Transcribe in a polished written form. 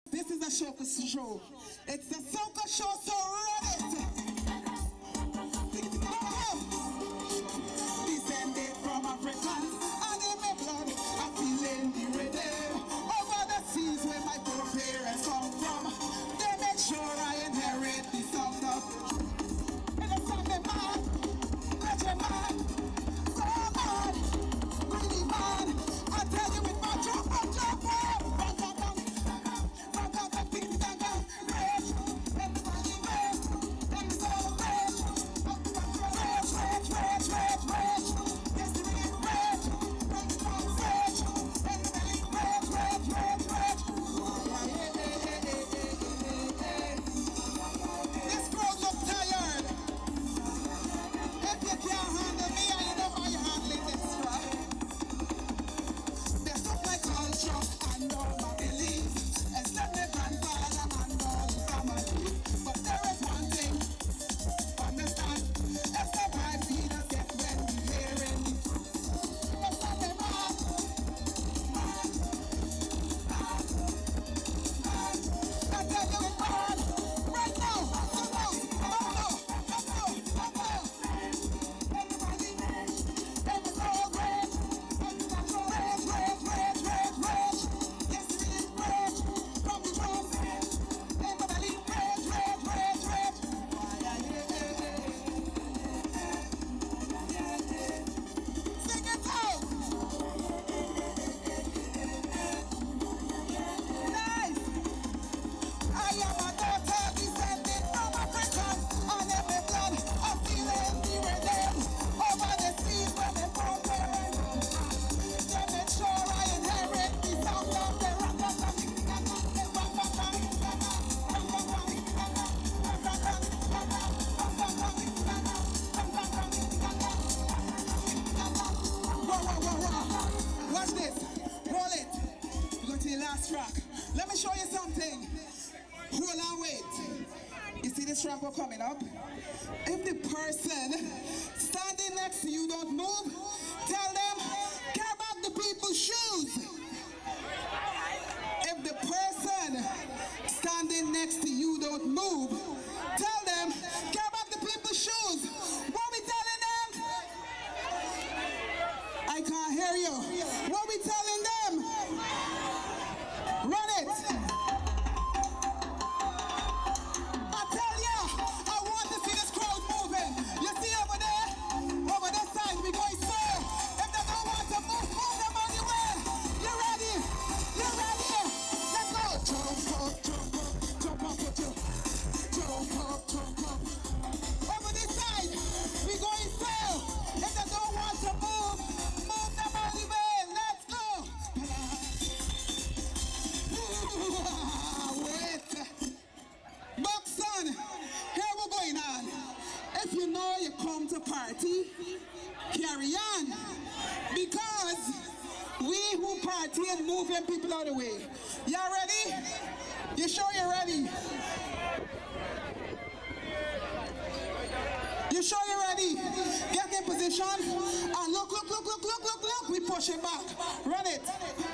This is a soca show. It's the soca show, so run it. Descended from Africans and in my blood, I'm feeling the rhythm. Over the seas where my foreparents come from, they make sure I inherit the sound of and it's on the man, legend man, so man, really man. I tell you with my jump, let me show you something. Hold on, wait. You see this track coming up? If the person standing next to you don't move, tell them, care about the people's shoes. If the person standing next to you don't move, tell them, care about the people's shoes. What we telling them? I can't hear you. What we telling them? Run it! I tell ya, I want to see this crowd moving. You see over there? Over this side, we going slow. If they don't want to move, move them on your way. You ready? You ready? Let's go! Jump up, jump up, jump up, jump up, jump up. Over this side, we going slow. If they don't want to move, move them on your way. Let's go! Wait. Buxton, here we're going on. If you know you come to party, carry on. Because we who party and moving people out of the way. Y'all ready? You sure you're ready? You sure you're ready? Get in position. And look. We push it back. Run it.